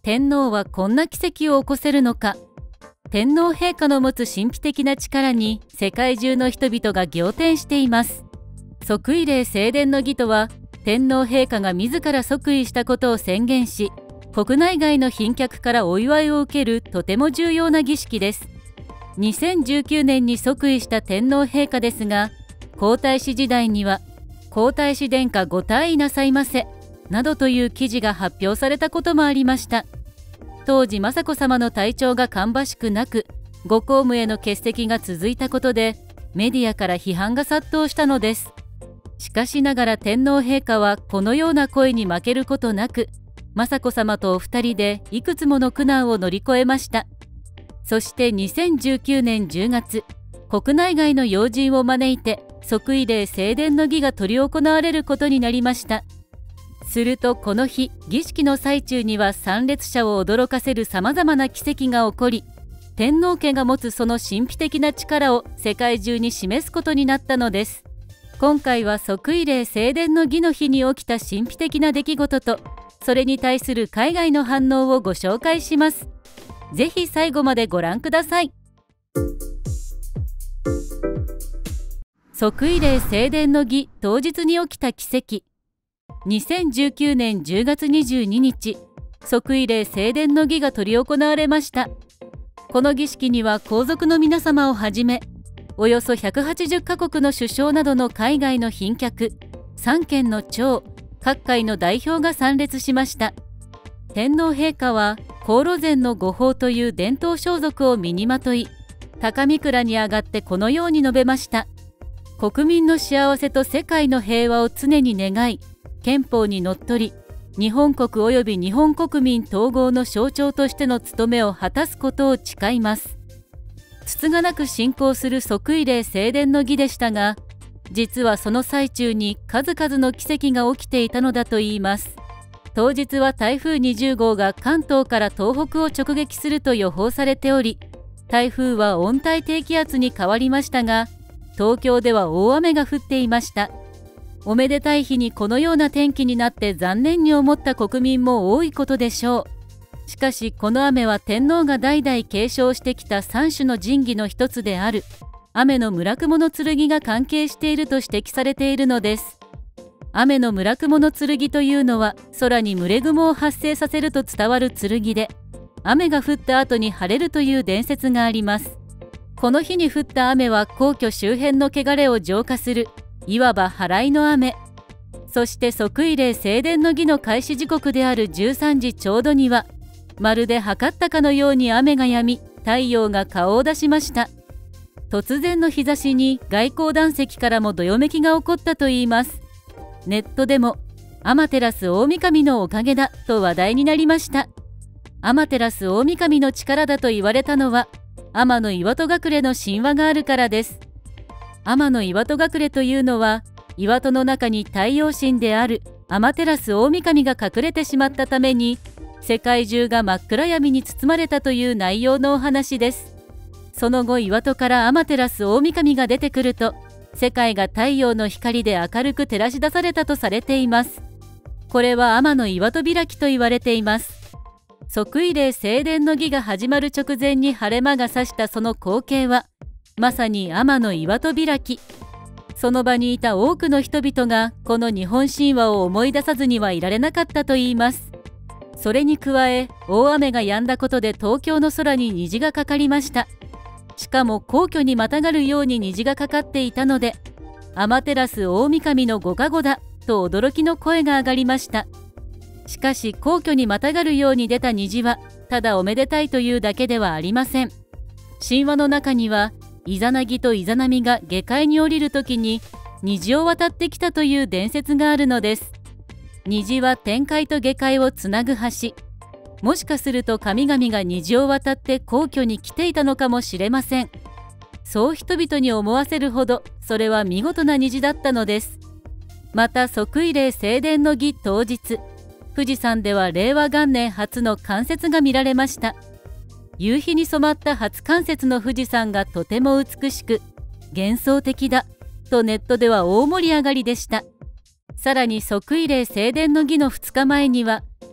天皇はこんな奇跡を起こせるのか。天皇陛下の持つ神秘的な力に世界中の人々が仰天しています。即位礼正殿の儀とは、天皇陛下が自ら即位したことを宣言し、国内外の賓客からお祝いを受けるとても重要な儀式です。2019年に即位した天皇陛下ですが、皇太子時代には、皇太子殿下ご退位なさいませ、などという記事が発表されたこともありました。当時雅子さまの体調が芳しくなく、ご公務への欠席が続いたことで、メディアから批判が殺到したのです。しかしながら天皇陛下はこのような声に負けることなく、雅子さまとお二人でいくつもの苦難を乗り越えました。そして2019年10月、国内外の要人を招いて即位礼正殿の儀が執り行われることになりました。するとこの日、儀式の最中には参列者を驚かせるさまざまな奇跡が起こり、天皇家が持つその神秘的な力を世界中に示すことになったのです。今回は即位礼正殿の儀の日に起きた神秘的な出来事と、それに対する海外の反応をご紹介します。ぜひ最後までご覧ください。即位礼正殿の儀当日に起きた奇跡。2019年10月22日、即位礼正殿の儀が執り行われました。この儀式には皇族の皆様をはじめ、およそ180カ国の首相などの海外の賓客、3県の長、各界の代表が参列しました。天皇陛下は、黄櫨染の御法という伝統装束を身にまとい、高御座に上がってこのように述べました。国民の幸せと世界の平和を常に願い、憲法にのっとり、日本国及び日本国民統合の象徴としての務めを果たすことを誓います。つつがなく進行する即位礼正殿の儀でしたが、実はその最中に数々の奇跡が起きていたのだといいます。当日は台風20号が関東から東北を直撃すると予報されており、台風は温帯低気圧に変わりましたが、東京では大雨が降っていました。おめでたい日にこのような天気になって残念に思った国民も多いことでしょう。しかしこの雨は天皇が代々継承してきた三種の神器の一つである雨の叢雲の剣が関係していると指摘されているのです。雨の叢雲の剣というのは空に群れ雲を発生させると伝わる剣で、雨が降った後に晴れるという伝説があります。この日に降った雨は皇居周辺の汚れを浄化する、いわば祓いの雨。そして即位礼正殿の儀の開始時刻である13時ちょうどには、まるで測ったかのように雨が止み、太陽が顔を出しました。突然の日差しに外交団席からもどよめきが起こったといいます。ネットでも天照大神のおかげだと話題になりました。天照大神の力だと言われたのは、天岩戸隠の神話があるからです。天岩戸隠というのは、岩戸の中に太陽神である天照大神が隠れてしまったために、世界中が真っ暗闇に包まれたという内容のお話です。その後、岩戸から天照大神が出てくると、世界が太陽の光で明るく照らし出されたとされています。これは天岩戸開きと言われています。即位礼正殿の儀が始まる直前に晴れ間が差したその光景は、まさに天岩戸開き。その場にいた多くの人々がこの日本神話を思い出さずにはいられなかったといいます。それに加え、大雨が止んだことで東京の空に虹がかかりました。しかも皇居にまたがるように虹がかかっていたので、天照大神のご加護だと驚きの声が上がりました。しかし皇居にまたがるように出た虹は、ただおめでたいというだけではありません。神話の中には、イザナギとイザナミが下界に降りるときに虹を渡ってきたという伝説があるのです。虹は天界と下界をつなぐ橋。もしかすると神々が虹を渡って皇居に来ていたのかもしれません。そう人々に思わせるほど、それは見事な虹だったのです。また即位礼正殿の儀当日、富士山では令和元年初の冠雪が見られました。夕日に染まった初冠雪の富士山がとても美しく、幻想的だとネットでは大盛り上がりでした。さらに即位礼正殿の儀の2日前には、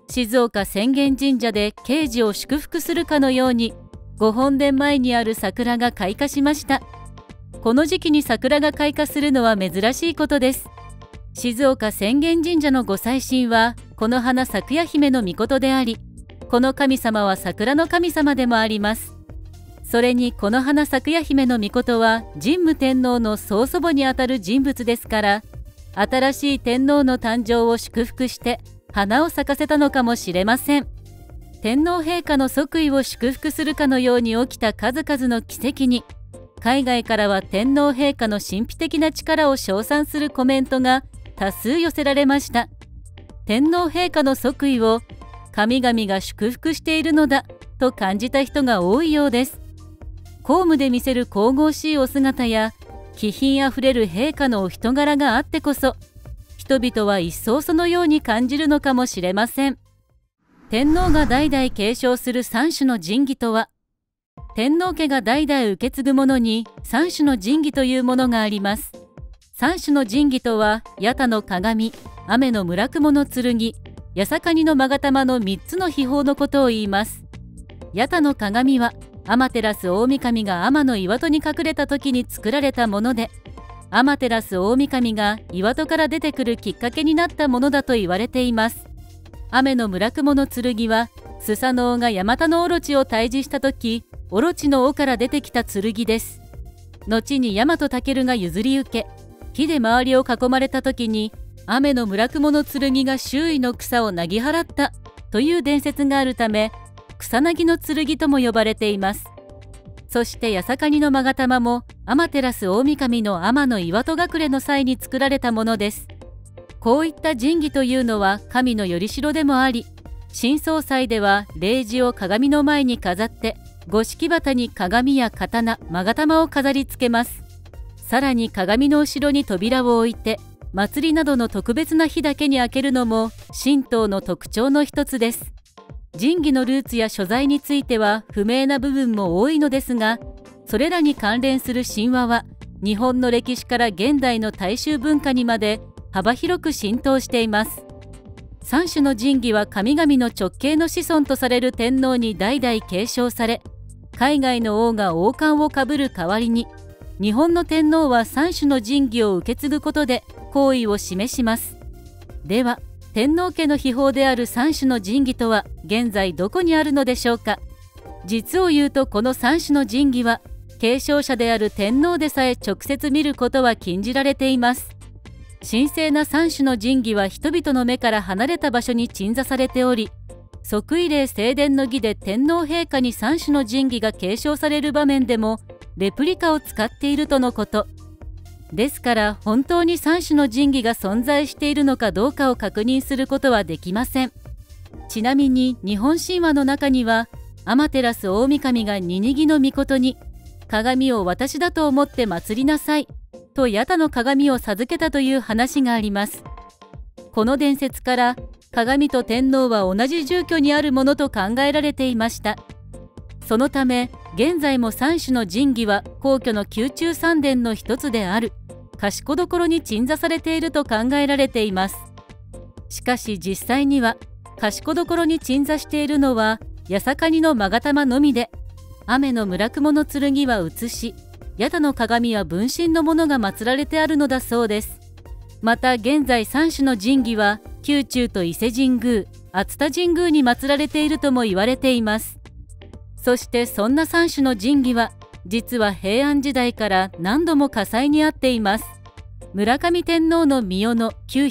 静岡浅間神社で慶事を祝福するかのように、御本殿前にある桜が開花しました。この時期に桜が開花するのは珍しいことです。静岡浅間神社のご祭神は、この花咲夜姫の命であり、この神様は桜の神様でもあります。それにこの花咲夜姫の命は神武天皇の曽祖母にあたる人物ですから、新しい天皇の誕生を祝福して花を咲かせたのかもしれません。天皇陛下の即位を祝福するかのように起きた数々の奇跡に、海外からは天皇陛下の神秘的な力を称賛するコメントが多数寄せられました。天皇陛下の即位を神々が祝福しているのだと感じた人が多いようです。公務で見せる神々しいお姿や気品あふれる陛下のお人柄があってこそ、人々は一層そのように感じるのかもしれません。天皇が代々継承する三種の神器とは、天皇家が代々受け継ぐものに三種の神器というものがあります。三種の神器とは、八田の鏡、雨の叢雲の剣、八坂の勾玉の3つの秘宝のことを言います。八田の鏡は、天照大神が天の岩戸に隠れた時に作られたもので、天照大神が岩戸から出てくるきっかけになったものだと言われています。雨の叢雲の剣は、スサノオがヤマタノオロチを退治した時、オロチの尾から出てきた剣です。後にヤマトタケルが譲り受け、火で周りを囲まれた時に、雨の叢雲の剣が周囲の草をなぎ払ったという伝説があるため、草薙の剣とも呼ばれています。そして八坂の勾玉も天照大神の天の岩戸隠れの際に作られたものです。こういった神器というのは神のよりしろでもあり、新総裁では霊寺を鏡の前に飾って、五色旗に鏡や刀、勾玉を飾り付けます。さらに鏡の後ろに扉を置いて、祭りなどの特別な日だけに開けるのも神道の特徴の一つです。神器のルーツや所在については不明な部分も多いのですが、それらに関連する神話は日本の歴史から現代の大衆文化にまで幅広く浸透しています。三種の神器は神々の直系の子孫とされる天皇に代々継承され、海外の王が王冠をかぶる代わりに、日本の天皇は三種の神器を受け継ぐことで皇位を示します。では、天皇家の秘宝である三種の神器とは現在どこにあるのでしょうか。実を言うとこの三種の神器は継承者である天皇でさえ直接見ることは禁じられています。神聖な三種の神器は人々の目から離れた場所に鎮座されており、即位礼正殿の儀で天皇陛下に三種の神器が継承される場面でもレプリカを使っているとのこと。ですから本当に三種の神器が存在しているのかどうかを確認することはできません。ちなみに日本神話の中には、天照大神がニニギの命に鏡を私だと思って祀りなさいと八田の鏡を授けたという話があります。この伝説から鏡と天皇は同じ住居にあるものと考えられていました。そのため現在も三種の神器は皇居の宮中三殿の一つである賢所に鎮座されていると考えられています。しかし実際には賢所に鎮座しているのは八坂の勾玉のみで、雨の叢雲の剣は写し、八田の鏡は分身のものが祀られてあるのだそうです。また現在三種の神器は宮中と伊勢神宮、熱田神宮に祀られているとも言われています。そしてそんな三種の神器は実は平安時代から何度も火災に遭っています。村上天皇の御代の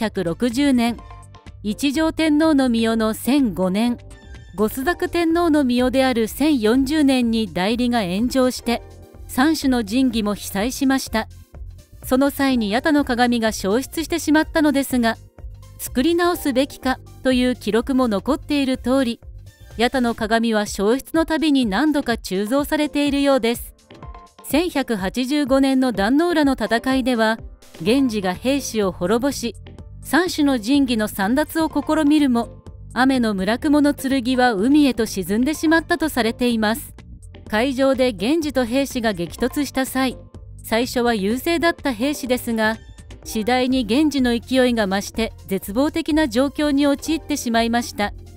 960年、一条天皇の御代の1005年、御朱雀天皇の御代である1040年に代理が炎上して三種の神器も被災しました。その際に八田の鏡が消失してしまったのですが、作り直すべきかという記録も残っている通り、八田の鏡は消失のたびに何度か鋳造されているようです。1185年の壇ノ浦の戦いでは、源氏が兵士を滅ぼし、三種の神器の簒奪を試みるも、雨の叢雲の剣は海へと沈んでしまったとされています。海上で源氏と兵士が激突した際、最初は優勢だった兵士ですが、次第に源氏の勢いが増して絶望的な状況に陥ってしまいました。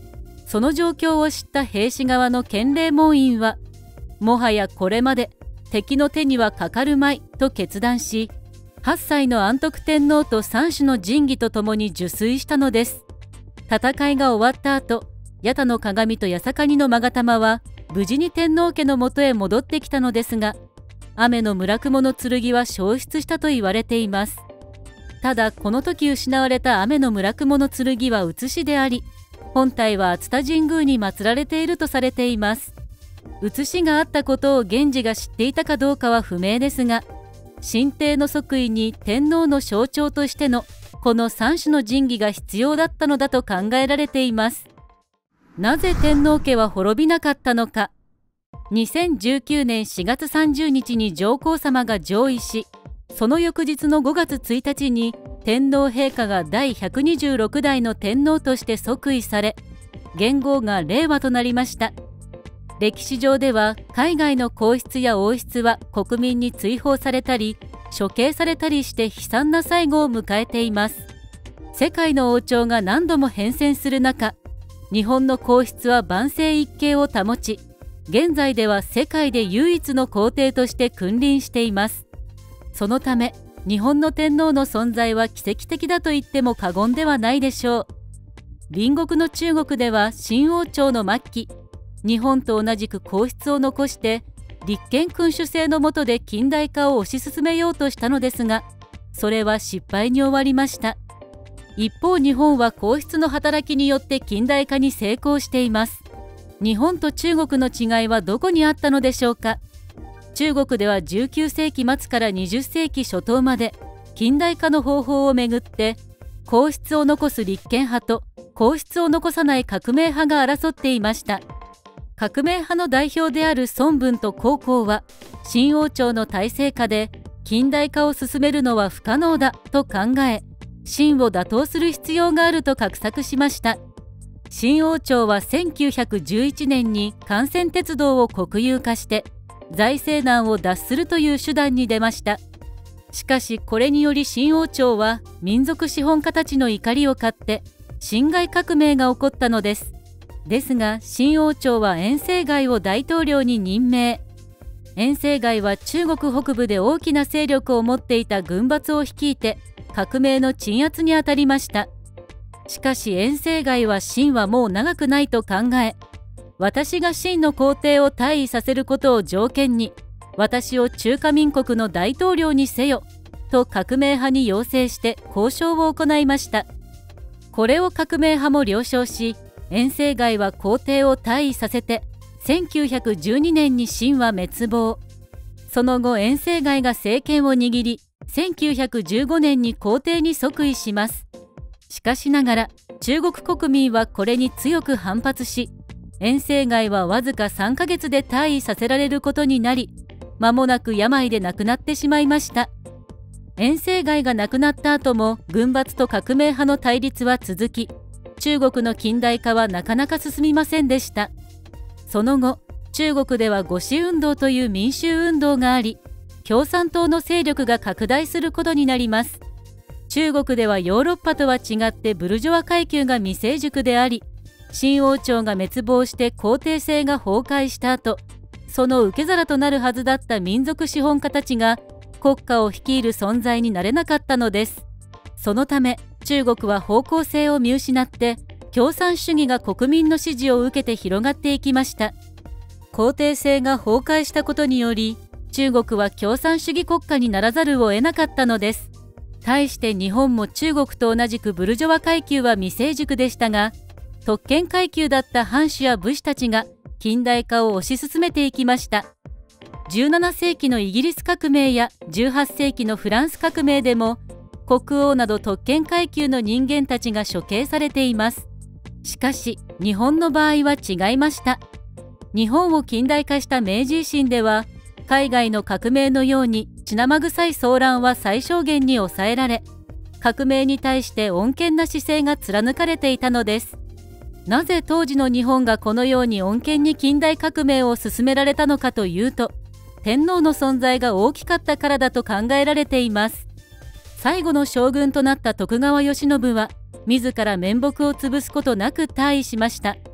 その状況を知った平氏側の建礼門院は、もはやこれまで敵の手にはかかるまいと決断し、8歳の安徳天皇と三種の神器とともに受水したのです。戦いが終わった後、八田の鏡と八坂の勾玉は無事に天皇家のもとへ戻ってきたのですが、雨の叢雲の剣は消失したと言われています。ただこの時失われた雨の叢雲の剣は写しであり、本体は熱田神宮に祀られているとされています。写しがあったことを源氏が知っていたかどうかは不明ですが、神帝の即位に天皇の象徴としてのこの三種の神器が必要だったのだと考えられています。なぜ天皇家は滅びなかったのか。2019年4月30日に上皇さまが上位し、その翌日の5月1日に天皇陛下が第126代の天皇として即位され、元号が令和となりました。歴史上では海外の皇室や王室は国民に追放されたり処刑されたりして悲惨な最後を迎えています。世界の王朝が何度も変遷する中、日本の皇室は万世一系を保ち、現在では世界で唯一の皇帝として君臨しています。そのため日本の天皇の存在は奇跡的だと言っても過言ではないでしょう。隣国の中国では清王朝の末期、日本と同じく皇室を残して立憲君主制の下で近代化を推し進めようとしたのですが、それは失敗に終わりました。一方日本は皇室の働きによって近代化に成功しています。日本と中国の違いはどこにあったのでしょうか。中国では19世紀末から20世紀初頭まで近代化の方法をめぐって皇室を残す立憲派と皇室を残さない革命派が争っていました。革命派の代表である孫文と黄公は清王朝の体制下で近代化を進めるのは不可能だと考え、清を打倒する必要があると画策しました。清王朝は1911年に幹線鉄道を国有化して財政難を脱するという手段に出ました。しかしこれにより清王朝は民族資本家たちの怒りを買って辛亥革命が起こったのです。ですが清王朝は袁世凱を大統領に任命。袁世凱は中国北部で大きな勢力を持っていた軍閥を率いて革命の鎮圧にあたりました。しかし袁世凱は清はもう長くないと考え、私が清の皇帝を退位させることを条件に私を中華民国の大統領にせよと革命派に要請して交渉を行いました。これを革命派も了承し、袁世凱は皇帝を退位させて1912年に清は滅亡。その後袁世凱が政権を握り1915年に皇帝に即位します。しかしながら中国国民はこれに強く反発し、袁世凱はわずか3ヶ月で退位させられることになり、間もなく病で亡くなってしまいました。袁世凱が亡くなった後も軍閥と革命派の対立は続き、中国の近代化はなかなか進みませんでした。その後、中国では五四運動という民衆運動があり、共産党の勢力が拡大することになります。中国ではヨーロッパとは違ってブルジョワ階級が未成熟であり、清王朝が滅亡して皇帝制が崩壊した後、その受け皿となるはずだった民族資本家たちが国家を率いる存在になれなかったのです。そのため中国は方向性を見失って共産主義が国民の支持を受けて広がっていきました。皇帝制が崩壊したことにより中国は共産主義国家にならざるを得なかったのです。対して日本も中国と同じくブルジョワ階級は未成熟でしたが、特権階級だった藩主や武士たちが近代化を推し進めていきました。17世紀のイギリス革命や18世紀のフランス革命でも国王など特権階級の人間たちが処刑されています。しかし日本の場合は違いました。日本を近代化した明治維新では海外の革命のように血生臭い騒乱は最小限に抑えられ、革命に対して穏健な姿勢が貫かれていたのです。なぜ当時の日本がこのように穏健に近代革命を進められたのかというと、天皇の存在が大きかったからだと考えられています。最後の将軍となった徳川慶喜は自ら面目を潰すことなく退位しました。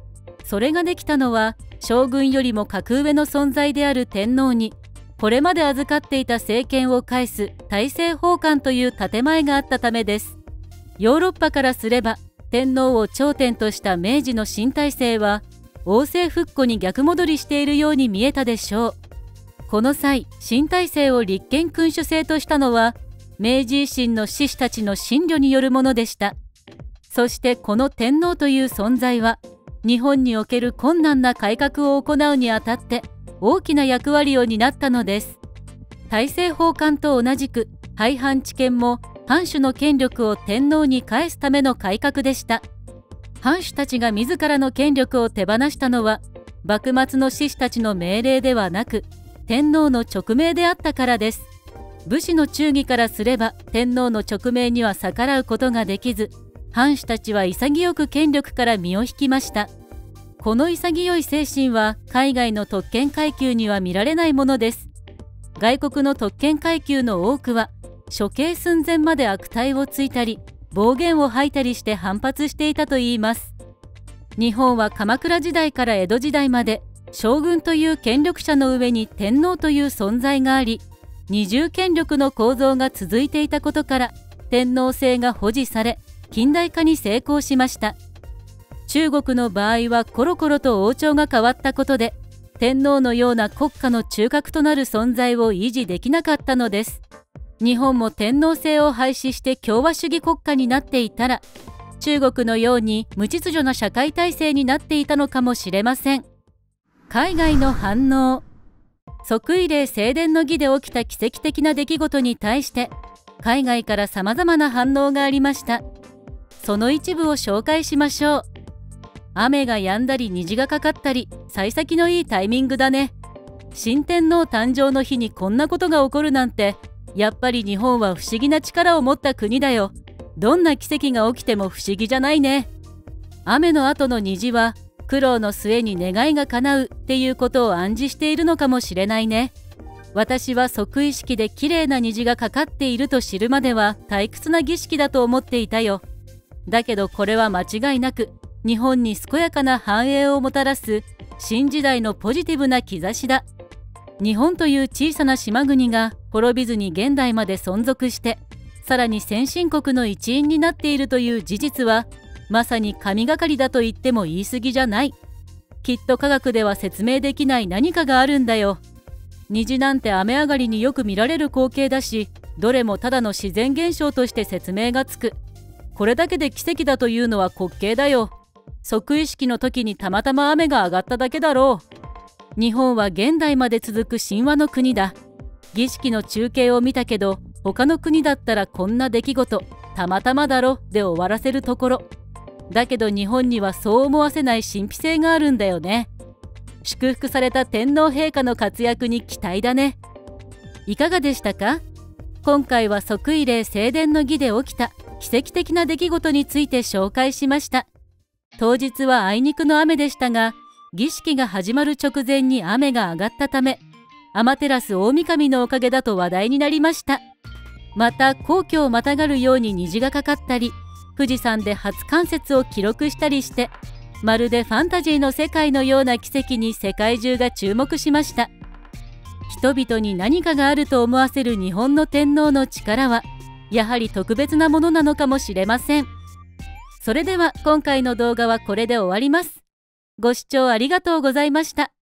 それができたのは将軍よりも格上の存在である天皇にこれまで預かっていた政権を返す大政奉還という建前があったためです。ヨーロッパからすれば天皇を頂点とした明治の新体制は王政復古に逆戻りしているように見えたでしょう。この際、新体制を立憲君主制としたのは明治維新の志士たちの親慮によるものでした。そしてこの天皇という存在は日本における困難な改革を行うにあたって大きな役割を担ったのです。大政奉還と同じく廃藩置県も藩主の権力を天皇に返すための改革でした。藩主たちが自らの権力を手放したのは幕末の志士たちの命令ではなく天皇の勅命であったからです。武士の忠義からすれば天皇の勅命には逆らうことができず、藩主たちは潔く権力から身を引きました。この潔い精神は海外の特権階級には見られないものです。外国の特権階級の多くは処刑寸前まで悪態をついたり暴言を吐いたりして反発していたといいます。日本は鎌倉時代から江戸時代まで将軍という権力者の上に天皇という存在があり、二重権力の構造が続いていたことから天皇制が保持され近代化に成功しました。中国の場合はコロコロと王朝が変わったことで天皇のような国家の中核となる存在を維持できなかったのです。日本も天皇制を廃止して共和主義国家になっていたら中国のように無秩序な社会体制になっていたのかもしれません。海外の反応。即位礼正殿の儀で起きた奇跡的な出来事に対して海外からさまざまな反応がありました。その一部を紹介しましょう。雨が止んだり虹がかかったり幸先のいいタイミングだね。新天皇誕生の日にこんなことが起こるなんてやっぱり日本は不思議な力を持った国だよ。どんな奇跡が起きても不思議じゃないね。雨の後の虹は苦労の末に願いが叶うっていうことを暗示しているのかもしれないね。私は即位式で綺麗な虹がかかっていると知るまでは退屈な儀式だと思っていたよ。だけどこれは間違いなく日本に健やかな繁栄をもたらす新時代のポジティブな兆しだ。日本という小さな島国が滅びずに現代まで存続してさらに先進国の一員になっているという事実はまさに神がかりだと言っても言い過ぎじゃない。きっと科学では説明できない何かがあるんだよ。虹なんて雨上がりによく見られる光景だし、どれもただの自然現象として説明がつく。これだけで奇跡だというのは滑稽だよ。即位式の時にたまたま雨が上がっただけだろう。日本は現代まで続く神話の国だ。儀式の中継を見たけど、他の国だったらこんな出来事、たまたまだろで終わらせるところ。だけど日本にはそう思わせない神秘性があるんだよね。祝福された天皇陛下の活躍に期待だね。いかがでしたか？今回は即位礼正殿の儀で起きた奇跡的な出来事について紹介しました。当日はあいにくの雨でしたが、儀式が始まる直前に雨が上がったため、天照大神のおかげだと話題になりました。また皇居をまたがるように虹がかかったり、富士山で初冠雪を記録したりして、まるでファンタジーの世界のような奇跡に世界中が注目しました。人々に何かがあると思わせる日本の天皇の力は、やはり特別なものなのかもしれません。それでは今回の動画はこれで終わります。ご視聴ありがとうございました。